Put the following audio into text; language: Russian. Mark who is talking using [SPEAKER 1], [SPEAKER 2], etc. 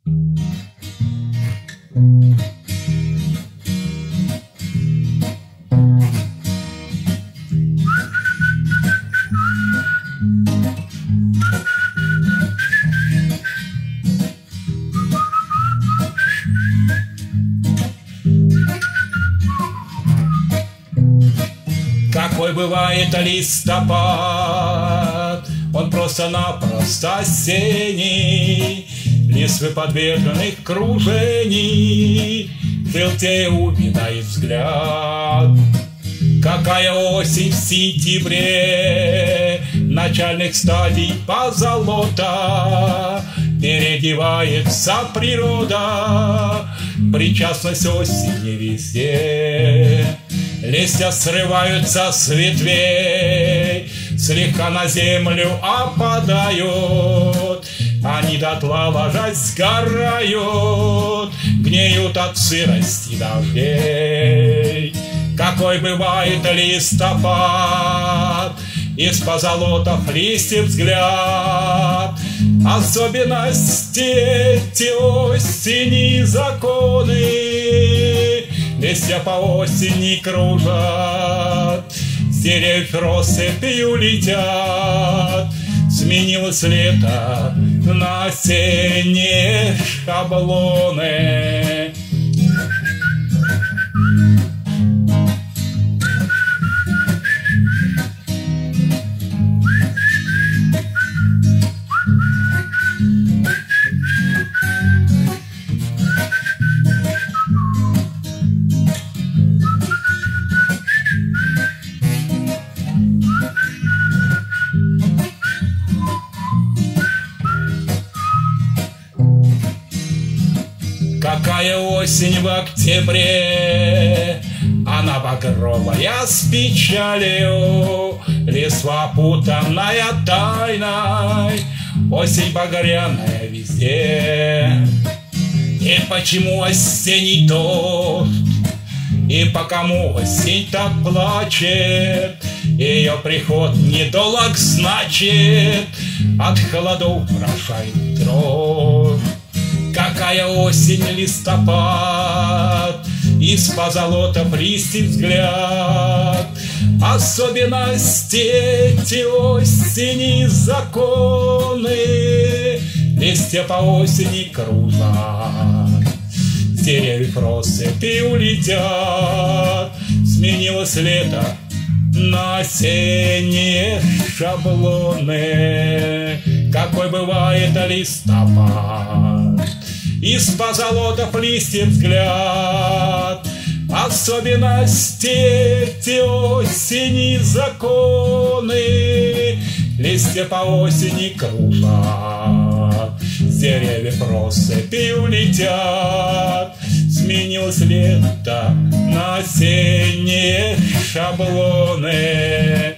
[SPEAKER 1] Какой бывает листопад, он просто-напросто осенний. Листвы подверженных кружений, желтее увядает взгляд. Какая осень в сентябре, начальных стадий позолота. Переодевается природа, причастность осени везде. Листья срываются с ветвей, слегка на землю опадают. Они дотла ложась сгорают, гниют от сырости дождей. Какой бывает листопад, из позолотов листьев взгляд. Особенности эти осени законы, листья по осени кружат, с деревьев россыпью летят. Сменилось лето на осенние шаблоны. Какая осень в октябре, она багровая с печалью, листва опутанная тайной, осень багряная везде. И почему осенний дождь, и по кому осень так плачет? Ее приход недолг значит, от холодов прошает дрожь. Какая осень листопад, из позолотов листьев взгляд. Особенности эти осени законы, листья по осени кружат, с деревьев россыпи улетят. Сменилось лето на осенние шаблоны. Какой бывает листопад, из позолотов листьев взгляд. Особенности эти осени законы, листья по осени кружат, с деревьев россыпи улетят. Сменилось лето на осенние шаблоны.